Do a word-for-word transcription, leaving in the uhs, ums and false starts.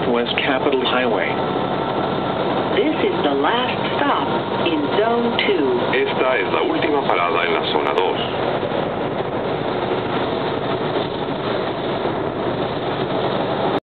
Southwest Capitol Highway. This is the last stop in Zone two. Esta es la última parada en la zona dos.